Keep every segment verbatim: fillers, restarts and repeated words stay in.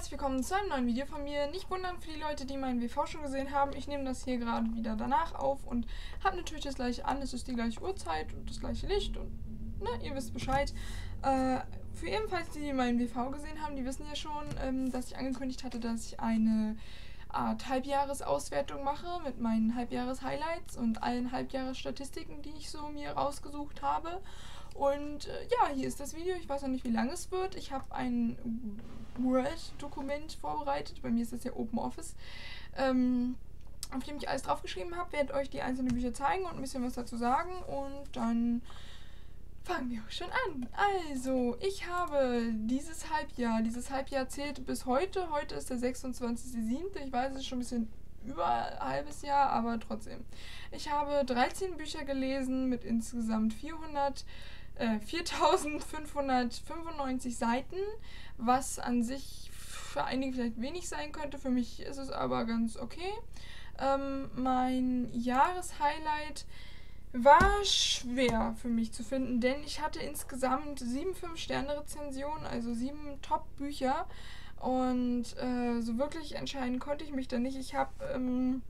herzlich willkommen zu einem neuen Video von mir. Nicht wundern für die Leute, die meinen W V schon gesehen haben. Ich nehme das hier gerade wieder danach auf und habe natürlich das gleiche an. Es ist die gleiche Uhrzeit und das gleiche Licht und ne, ihr wisst Bescheid. Äh, für ebenfalls die, die meinen W V gesehen haben, die wissen ja schon, ähm, dass ich angekündigt hatte, dass ich eine Art Halbjahresauswertung mache mit meinen Halbjahres-Highlights und allen Halbjahresstatistiken, die ich so mir rausgesucht habe. Und äh, ja, hier ist das Video. Ich weiß noch nicht, wie lang es wird. Ich habe ein Word-Dokument vorbereitet. Bei mir ist das ja OpenOffice, ähm, auf dem ich alles draufgeschrieben habe. Werde euch die einzelnen Bücher zeigen und ein bisschen was dazu sagen. Und dann fangen wir auch schon an. Also, ich habe dieses Halbjahr, dieses Halbjahr zählt bis heute. Heute ist der sechsundzwanzigster siebte Ich weiß, es ist schon ein bisschen über ein halbes Jahr, aber trotzdem. Ich habe dreizehn Bücher gelesen mit insgesamt vierhundert, äh, viertausendfünfhundertfünfundneunzig Seiten, was an sich für einige vielleicht wenig sein könnte. Für mich ist es aber ganz okay. Ähm, mein Jahreshighlight war schwer für mich zu finden, denn ich hatte insgesamt sieben fünf-Sterne-Rezensionen, also sieben Top-Bücher. Und äh, so wirklich entscheiden konnte ich mich da nicht. Ich habe ähm,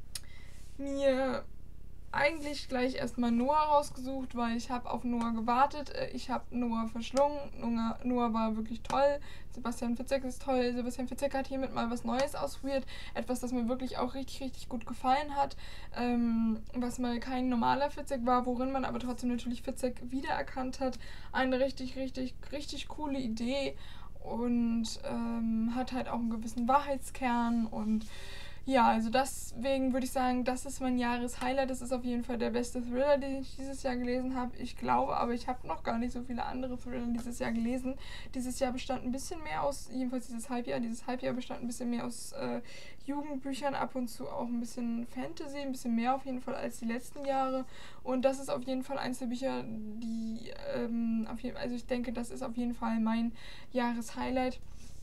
mir eigentlich gleich erstmal Noah rausgesucht, weil ich habe auf Noah gewartet. Ich habe Noah verschlungen. Noah, Noah war wirklich toll. Sebastian Fitzek ist toll. Sebastian Fitzek hat hiermit mal was Neues ausprobiert. Etwas, das mir wirklich auch richtig, richtig gut gefallen hat. Ähm, was mal kein normaler Fitzek war, worin man aber trotzdem natürlich Fitzek wiedererkannt hat. Eine richtig, richtig, richtig coole Idee. Und ähm, hat halt auch einen gewissen Wahrheitskern und ja, also deswegen würde ich sagen, das ist mein Jahreshighlight. Das ist auf jeden Fall der beste Thriller, den ich dieses Jahr gelesen habe. Ich glaube, aber ich habe noch gar nicht so viele andere Thriller dieses Jahr gelesen. Dieses Jahr bestand ein bisschen mehr aus, jedenfalls dieses Halbjahr, dieses Halbjahr bestand ein bisschen mehr aus äh, Jugendbüchern, ab und zu auch ein bisschen Fantasy, ein bisschen mehr auf jeden Fall als die letzten Jahre. Und das ist auf jeden Fall eins der Bücher, die, ähm, auf jeden, also ich denke, das ist auf jeden Fall mein Jahreshighlight.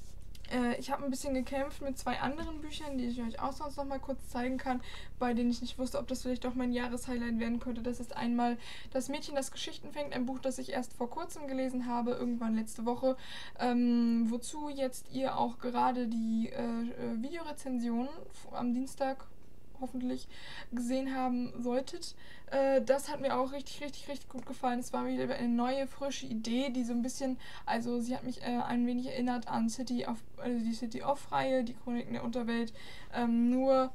Ich habe ein bisschen gekämpft mit zwei anderen Büchern, die ich euch auch sonst noch mal kurz zeigen kann, bei denen ich nicht wusste, ob das vielleicht doch mein Jahreshighlight werden könnte. Das ist einmal Das Mädchen, das Geschichten fängt, ein Buch, das ich erst vor kurzem gelesen habe, irgendwann letzte Woche, ähm, wozu jetzt ihr auch gerade die äh, Videorezension am Dienstag hoffentlich gesehen haben solltet. Äh, das hat mir auch richtig, richtig, richtig gut gefallen. Es war wieder eine neue, frische Idee, die so ein bisschen, also sie hat mich äh, ein wenig erinnert an City of, also die City of-Reihe, die Chroniken der Unterwelt. Ähm, nur,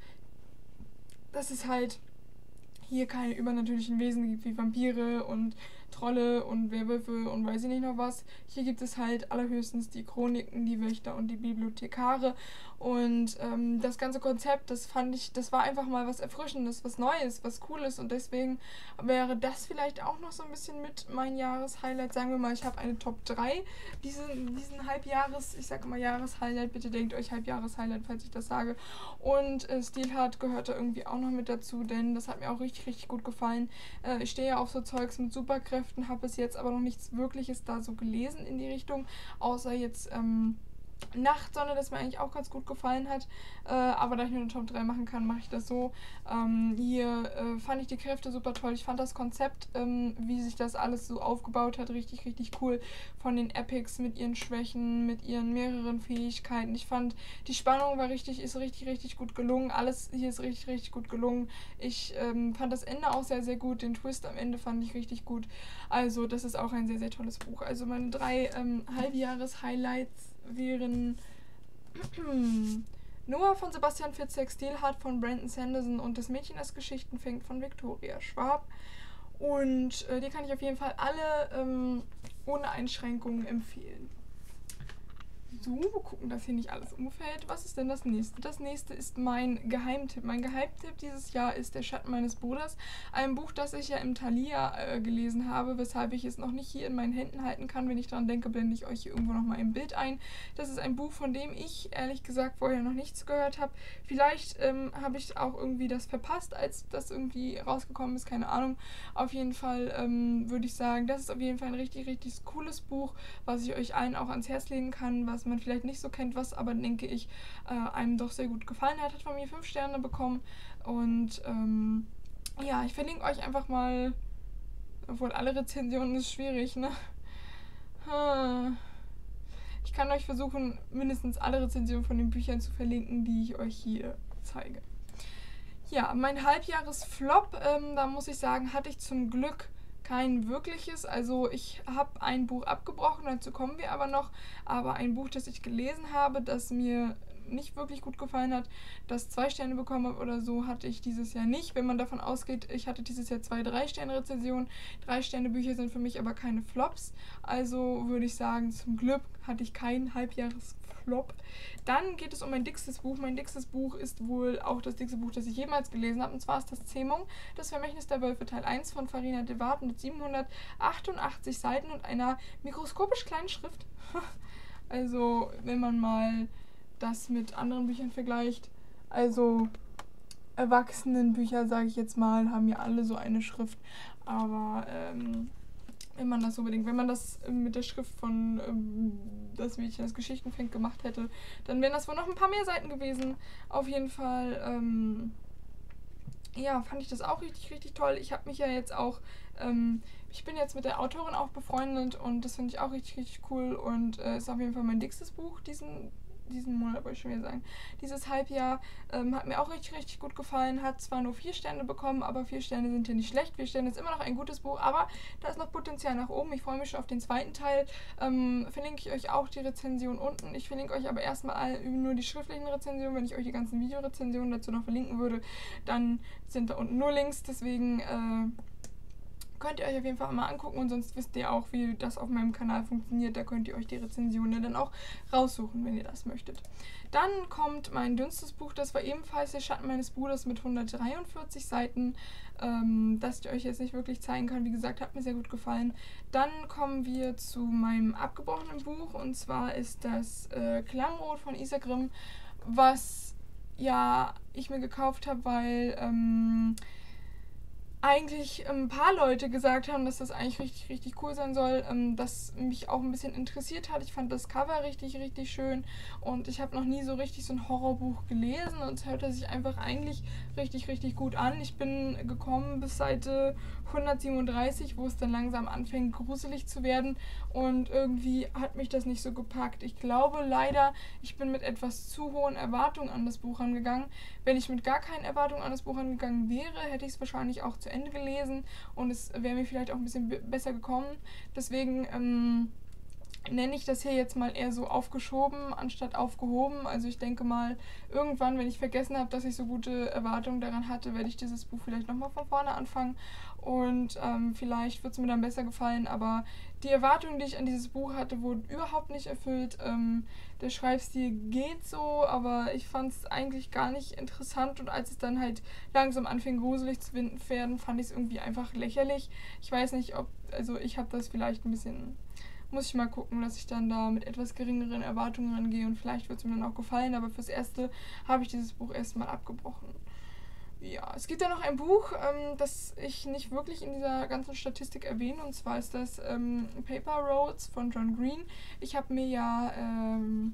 dass es halt hier keine übernatürlichen Wesen gibt wie Vampire und Trolle und Werwölfe und weiß ich nicht noch was. Hier gibt es halt allerhöchstens die Chroniken, die Wächter und die Bibliothekare. Und ähm, das ganze Konzept, das fand ich, das war einfach mal was Erfrischendes, was Neues, was Cooles. Und deswegen wäre das vielleicht auch noch so ein bisschen mit mein Jahreshighlight. Sagen wir mal, ich habe eine Top drei diesen, diesen Halbjahres, ich sage immer Jahreshighlight, bitte denkt euch Halbjahreshighlight, falls ich das sage. Und äh, Steelheart gehört da irgendwie auch noch mit dazu, denn das hat mir auch richtig, richtig gut gefallen. Äh, ich stehe ja auf so Zeugs mit Superkräften, habe bis jetzt aber noch nichts Wirkliches da so gelesen in die Richtung, außer jetzt ähm, Nachtsonne, das mir eigentlich auch ganz gut gefallen hat, äh, aber da ich nur eine Top drei machen kann, mache ich das so. Ähm, hier äh, fand ich die Kräfte super toll. Ich fand das Konzept, ähm, wie sich das alles so aufgebaut hat, richtig, richtig cool. Von den Epics mit ihren Schwächen, mit ihren mehreren Fähigkeiten. Ich fand, die Spannung war richtig, ist richtig, richtig gut gelungen. Alles hier ist richtig, richtig gut gelungen. Ich ähm, fand das Ende auch sehr, sehr gut. Den Twist am Ende fand ich richtig gut. Also das ist auch ein sehr, sehr tolles Buch. Also meine drei ähm, Halbjahres-Highlights wären Noah von Sebastian Fitzek, Steelheart von Brandon Sanderson und Das Mädchen, das Geschichten fängt von Victoria Schwab. Und äh, die kann ich auf jeden Fall alle ähm, ohne Einschränkungen empfehlen. So, wir gucken, dass hier nicht alles umfällt. Was ist denn das nächste? Das nächste ist mein Geheimtipp. Mein Geheimtipp dieses Jahr ist Der Schatten meines Bruders. Ein Buch, das ich ja im Thalia äh, gelesen habe, weshalb ich es noch nicht hier in meinen Händen halten kann. Wenn ich daran denke, blende ich euch hier irgendwo nochmal ein Bild ein. Das ist ein Buch, von dem ich ehrlich gesagt vorher noch nichts gehört habe. Vielleicht ähm, habe ich auch irgendwie das verpasst, als das irgendwie rausgekommen ist. Keine Ahnung. Auf jeden Fall ähm, würde ich sagen, das ist auf jeden Fall ein richtig, richtig cooles Buch, was ich euch allen auch ans Herz legen kann, was man vielleicht nicht so kennt, was aber, denke ich, äh, einem doch sehr gut gefallen hat. Hat von mir fünf Sterne bekommen. Und ähm, ja, ich verlinke euch einfach mal, obwohl alle Rezensionen ist schwierig, ne? Ich kann euch versuchen, mindestens alle Rezensionen von den Büchern zu verlinken, die ich euch hier zeige. Ja, mein Halbjahresflop, ähm, da muss ich sagen, hatte ich zum Glück kein wirkliches. Also ich habe ein Buch abgebrochen, dazu kommen wir aber noch. Aber ein Buch, das ich gelesen habe, das mir nicht wirklich gut gefallen hat, das zwei Sterne bekommen habe oder so, hatte ich dieses Jahr nicht. Wenn man davon ausgeht, ich hatte dieses Jahr zwei drei Sterne Rezensionen. drei Sterne Bücher sind für mich aber keine Flops. Also würde ich sagen, zum Glück hatte ich keinen Halbjahresflop. Dann geht es um mein dickstes Buch. Mein dickstes Buch ist wohl auch das dickste Buch, das ich jemals gelesen habe. Und zwar ist das Zähmung, das Vermächtnis der Wölfe, Teil eins von Farina de Waard mit siebenhundertachtundachtzig Seiten und einer mikroskopisch kleinen Schrift. Also, wenn man mal das mit anderen Büchern vergleicht. Also Erwachsenenbücher, sage ich jetzt mal, haben ja alle so eine Schrift. Aber ähm, wenn man das unbedingt, wenn man das mit der Schrift von ähm, Das Mädchen, das Geschichten fängt, gemacht hätte, dann wären das wohl noch ein paar mehr Seiten gewesen. Auf jeden Fall, ähm, ja, fand ich das auch richtig, richtig toll. Ich habe mich ja jetzt auch, ähm, ich bin jetzt mit der Autorin auch befreundet und das finde ich auch richtig, richtig cool und äh, ist auf jeden Fall mein dickstes Buch diesen diesen Monat, wollte ich schon wieder sagen. Dieses Halbjahr ähm, hat mir auch richtig, richtig gut gefallen. Hat zwar nur vier Sterne bekommen, aber vier Sterne sind ja nicht schlecht. Vier Sterne ist immer noch ein gutes Buch, aber da ist noch Potenzial nach oben. Ich freue mich schon auf den zweiten Teil. Ähm, verlinke ich euch auch die Rezension unten. Ich verlinke euch aber erstmal nur die schriftlichen Rezensionen. Wenn ich euch die ganzen Videorezensionen dazu noch verlinken würde, dann sind da unten nur Links. Deswegen äh, könnt ihr euch auf jeden Fall mal angucken und sonst wisst ihr auch, wie das auf meinem Kanal funktioniert. Da könnt ihr euch die Rezensionen dann auch raussuchen, wenn ihr das möchtet. Dann kommt mein dünnstes Buch, das war ebenfalls Der Schatten meines Bruders mit hundertdreiundvierzig Seiten, ähm, das ich euch jetzt nicht wirklich zeigen kann. Wie gesagt, hat mir sehr gut gefallen. Dann kommen wir zu meinem abgebrochenen Buch und zwar ist das äh, Klangrot von Isa Grimm, was ja ich mir gekauft habe, weil ähm, eigentlich ein paar Leute gesagt haben, dass das eigentlich richtig, richtig cool sein soll, ähm, das mich auch ein bisschen interessiert hat. Ich fand das Cover richtig, richtig schön und ich habe noch nie so richtig so ein Horrorbuch gelesen und es hörte sich einfach eigentlich richtig, richtig gut an. Ich bin gekommen bis Seite hundertsiebenunddreißig, wo es dann langsam anfängt gruselig zu werden und irgendwie hat mich das nicht so gepackt. Ich glaube leider, ich bin mit etwas zu hohen Erwartungen an das Buch angegangen. Wenn ich mit gar keinen Erwartungen an das Buch angegangen wäre, hätte ich es wahrscheinlich auch zu Ende gelesen und es wäre mir vielleicht auch ein bisschen besser gekommen. Deswegen ähm, nenne ich das hier jetzt mal eher so aufgeschoben, anstatt aufgehoben. Also ich denke mal, irgendwann, wenn ich vergessen habe, dass ich so gute Erwartungen daran hatte, werde ich dieses Buch vielleicht nochmal von vorne anfangen und ähm, vielleicht wird es mir dann besser gefallen, aber die Erwartungen, die ich an dieses Buch hatte, wurden überhaupt nicht erfüllt. Ähm, der Schreibstil geht so, aber ich fand es eigentlich gar nicht interessant und als es dann halt langsam anfing gruselig zu werden, fand ich es irgendwie einfach lächerlich. Ich weiß nicht, ob, also ich habe das vielleicht ein bisschen, muss ich mal gucken, dass ich dann da mit etwas geringeren Erwartungen rangehe und vielleicht wird es mir dann auch gefallen, aber fürs Erste habe ich dieses Buch erstmal abgebrochen. Ja, es gibt ja noch ein Buch, ähm, das ich nicht wirklich in dieser ganzen Statistik erwähne, und zwar ist das ähm, Paper Roads von John Green. Ich habe mir ja ähm,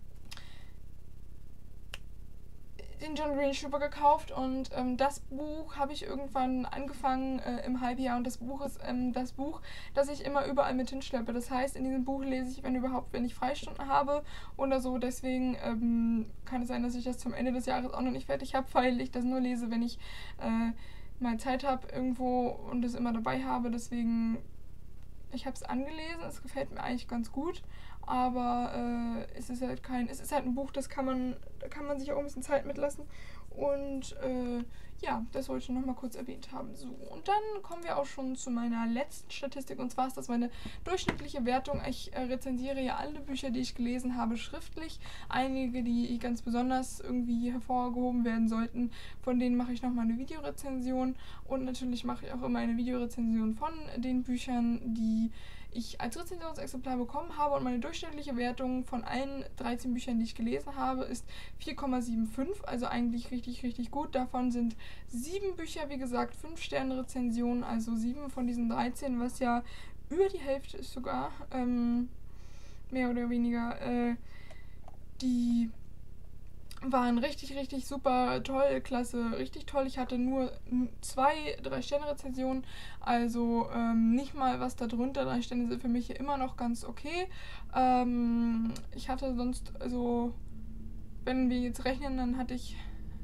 den John Green Super gekauft und ähm, das Buch habe ich irgendwann angefangen äh, im Halbjahr und das Buch ist ähm, das Buch, das ich immer überall mit hinschleppe. Das heißt, in diesem Buch lese ich, wenn überhaupt, wenn ich Freistunden habe oder so. Deswegen ähm, kann es sein, dass ich das zum Ende des Jahres auch noch nicht fertig habe, weil ich das nur lese, wenn ich äh, mal Zeit habe irgendwo und es immer dabei habe. Deswegen, ich habe es angelesen, es gefällt mir eigentlich ganz gut. Aber äh, es ist halt kein, es ist halt ein Buch, das kann man, da kann man sich auch ein bisschen Zeit mitlassen. Und äh, ja, das wollte ich noch mal kurz erwähnt haben. So, und dann kommen wir auch schon zu meiner letzten Statistik. Und zwar ist das meine durchschnittliche Wertung. Ich äh, rezensiere ja alle Bücher, die ich gelesen habe, schriftlich. Einige, die ganz besonders irgendwie hervorgehoben werden sollten, von denen mache ich noch mal eine Videorezension. Und natürlich mache ich auch immer eine Videorezension von den Büchern, die ich als Rezensionsexemplar bekommen habe und meine durchschnittliche Wertung von allen dreizehn Büchern, die ich gelesen habe, ist vier Komma fünfundsiebzig, also eigentlich richtig, richtig gut. Davon sind sieben Bücher, wie gesagt, fünf Sterne Rezensionen, also sieben von diesen dreizehn, was ja über die Hälfte ist sogar, ähm, mehr oder weniger, äh, die waren richtig, richtig super toll, klasse, richtig toll. Ich hatte nur zwei Drei-Sterne-Rezensionen, also ähm, nicht mal was da drunter. Drei Sterne sind für mich hier immer noch ganz okay. Ähm, ich hatte sonst, also wenn wir jetzt rechnen, dann hatte ich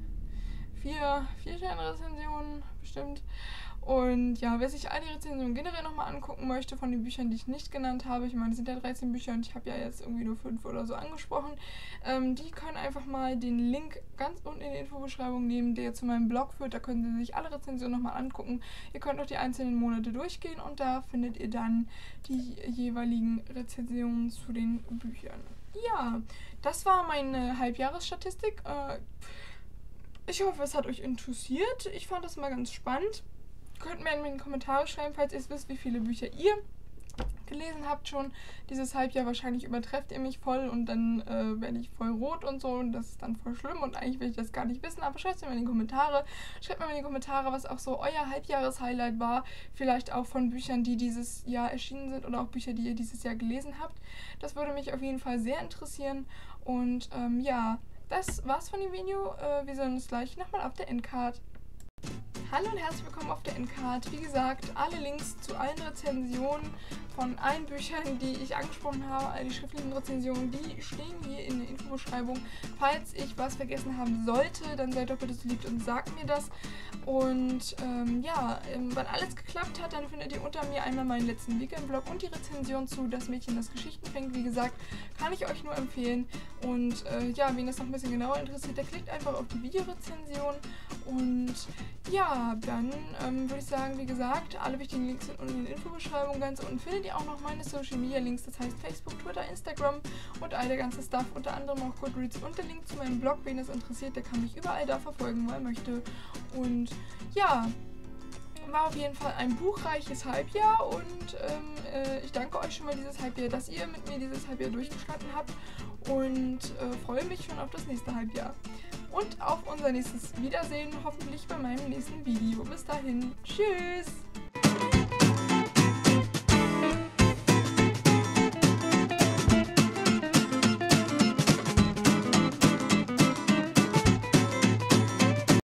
vier, vier Sterne-Rezensionen bestimmt. Und ja, wer sich all die Rezensionen generell nochmal angucken möchte von den Büchern, die ich nicht genannt habe, ich meine, es sind ja dreizehn Bücher und ich habe ja jetzt irgendwie nur fünf oder so angesprochen, ähm, die können einfach mal den Link ganz unten in die Infobeschreibung nehmen, der zu meinem Blog führt. Da können Sie sich alle Rezensionen nochmal angucken. Ihr könnt auch die einzelnen Monate durchgehen und da findet ihr dann die jeweiligen Rezensionen zu den Büchern. Ja, das war meine Halbjahresstatistik. Äh, ich hoffe, es hat euch interessiert. Ich fand das mal ganz spannend. Könnt mir in die Kommentare schreiben, falls ihr es wisst, wie viele Bücher ihr gelesen habt schon. Dieses Halbjahr wahrscheinlich übertrefft ihr mich voll und dann äh, werde ich voll rot und so und das ist dann voll schlimm und eigentlich will ich das gar nicht wissen, aber schreibt es mir in die Kommentare. Schreibt mir in die Kommentare, was auch so euer Halbjahres-Highlight war. Vielleicht auch von Büchern, die dieses Jahr erschienen sind oder auch Bücher, die ihr dieses Jahr gelesen habt. Das würde mich auf jeden Fall sehr interessieren und ähm, ja, das war's von dem Video. Äh, wir sehen uns gleich nochmal auf der Endcard. Hallo und herzlich willkommen auf der Endcard. Wie gesagt, alle Links zu allen Rezensionen von allen Büchern, die ich angesprochen habe, all die schriftlichen Rezensionen, die stehen hier in der Infobeschreibung. Falls ich was vergessen haben sollte, dann seid doch bitte so lieb und sagt mir das. Und ähm, ja, ähm, wenn alles geklappt hat, dann findet ihr unter mir einmal meinen letzten Weekend-Blog und die Rezension zu Das Mädchen, das Geschichten fängt. Wie gesagt, kann ich euch nur empfehlen. Und äh, ja, wen das noch ein bisschen genauer interessiert, der klickt einfach auf die Videorezension. Und ja, dann ähm, würde ich sagen, wie gesagt, alle wichtigen Links sind unten in der Infobeschreibung. Ganz unten findet ihr auch noch meine Social Media Links, das heißt Facebook, Twitter, Instagram und all der ganze Stuff, unter anderem auch Goodreads und der Link zu meinem Blog. Wen das interessiert, der kann mich überall da verfolgen, wo er möchte. Und ja, war auf jeden Fall ein buchreiches Halbjahr und ähm, äh, ich danke euch schon mal dieses Halbjahr, dass ihr mit mir dieses Halbjahr durchgestanden habt und äh, freue mich schon auf das nächste Halbjahr. Und auf unser nächstes Wiedersehen, hoffentlich bei meinem nächsten Video. Bis dahin, tschüss!